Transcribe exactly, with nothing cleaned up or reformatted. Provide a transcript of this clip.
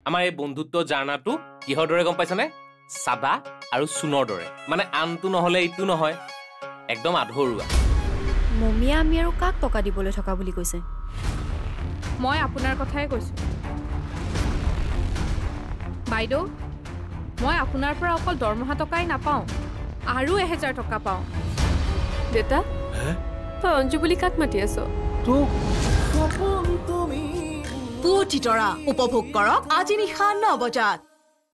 আমাৰ এই বন্ধুত্ব জাৰ্ণাটো কিহৰ দৰে গম পাইছানে? সাদা আৰু চুনৰ দৰে, মানে আনটো নহলে এইটো নহয়, একদম আধৰুৱা। মমিয়া আমি আৰু কাক টকা দিবলৈ থকা বুলি কৈছে? মই আপোনাৰ কথাই কৈছো বাইদেউ। মই আপোনাৰ পৰা অকল দৰমহা টকাই নাপাওঁ, আৰু এহেজাৰ টকা পাওঁ। দেউতা তই অঞ্জু বুলি কাক মাতি আছ? পুৱতি তৰা উপভোগ কৰক আজি নিশা ন বজাত।